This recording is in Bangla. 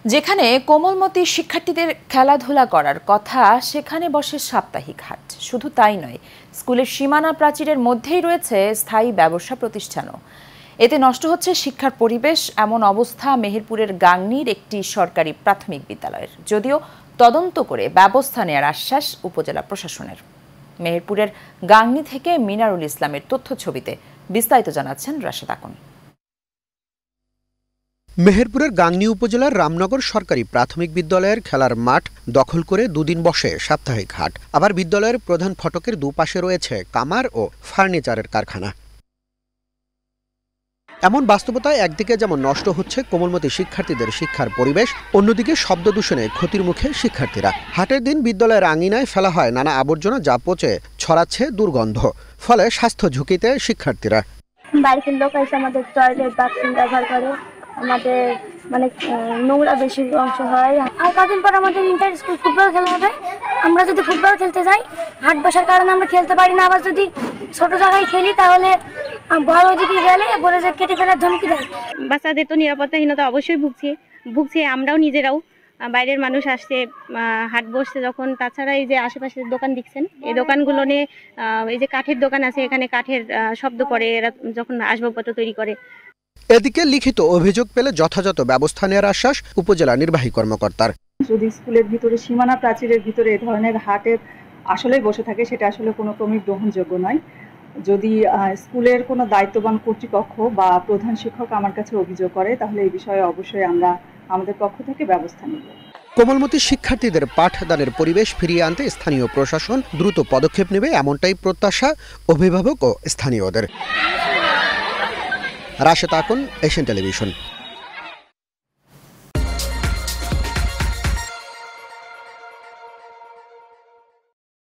যেখানে কোমলমতি শিক্ষার্থীদের খেলাধুলা করার কথা সেখানে বসে সাপ্তাহিক হাট। শুধু তাই নয়, স্কুলের সীমানা প্রাচীরের মধ্যেই রয়েছে স্থায়ী ব্যবসা প্রতিষ্ঠানও। এতে নষ্ট হচ্ছে শিক্ষার পরিবেশ। এমন অবস্থা মেহেরপুরের গাংনীর একটি সরকারি প্রাথমিক বিদ্যালয়ের, যদিও তদন্ত করে ব্যবস্থা নেওয়ার আশ্বাস উপজেলা প্রশাসনের। মেহেরপুরের গাংনী থেকে মিনারুল ইসলামের তথ্য ছবিতে বিস্তারিত জানাচ্ছেন রাশেদ আকন। মেহেরপুরের গাংনী উপজেলার রামনগর সরকারি প্রাথমিক বিদ্যালয়ের খেলার মাঠ দখল করে দুদিন বসে সাপ্তাহিক হাট। আবার বিদ্যালয়ের প্রধান ফটকের দুপাশে রয়েছে কামার ও ফার্নিচারের কারখানা। এমন বাস্তবতায় একদিকে যেমন নষ্ট হচ্ছে কোমলমতি শিক্ষার্থীদের শিক্ষার পরিবেশ, অন্যদিকে শব্দ দূষণে ক্ষতির মুখে শিক্ষার্থীরা। হাটের দিন বিদ্যালয়ের আঙিনায় ফেলা হয় নানা আবর্জনা, যা পচে ছড়াচ্ছে দুর্গন্ধ। ফলে স্বাস্থ্য ঝুঁকিতে শিক্ষার্থীরা। বাইরের লোক এসে আমাদের টয়লেট বাথরুম ব্যবহার করে, আমাদের মানে নোংরা বেশি অংশ হয়। আর কদিন পর আমাদের ইন্টার স্কুল ফুটবল খেলা হবে। আমরা যদি ফুটবল খেলতে যাই, হাট বসার কারণে আমরা খেলতে পারি না। আবার যদি ছোট জায়গায় খেলি তাহলে বড় দিকে গেলে বলে যে কেটে ফেলার ধমকি দেয়। বাচ্চাদের তো নিরাপত্তাহীনতা অবশ্যই ভুগছে আমরাও নিজেরাও। বাইরের মানুষ আসছে, হাট বসছে যখন। তাছাড়া এই যে আশেপাশের দোকান দেখছেন, এই দোকানগুলো নিয়ে এই যে কাঠের দোকান আছে, এখানে কাঠের শব্দ করে এরা যখন আসবাবপত্র তৈরি করে। এদিকে লিখিত অভিযোগ পেলে যথাযথ ব্যবস্থা নেওয়ার আশ্বাস উপজেলা নির্বাহী কর্মকর্তার। যদি স্কুলের ভিতরে সীমানা প্রাচীরের ভিতরে এ ধরনের হাটের আসলে বসে থাকে, সেটা আসলে কোনো ক্রমেই গ্রহণযোগ্য নয়। যদি স্কুলের কোনো দায়িত্ববান কর্তৃপক্ষ বা প্রধান শিক্ষক আমার কাছে অভিযোগ করে, তাহলে এই বিষয়ে অবশ্যই আমরা আমাদের পক্ষ থেকে ব্যবস্থা নেব। কোমলমতি শিক্ষার্থীদের পাঠদানের পরিবেশ ফিরিয়ে আনতে স্থানীয় প্রশাসন দ্রুত পদক্ষেপ নেবে, এমনটাই প্রত্যাশা অভিভাবক ও স্থানীয়দের। Rashed Akon, Asian television.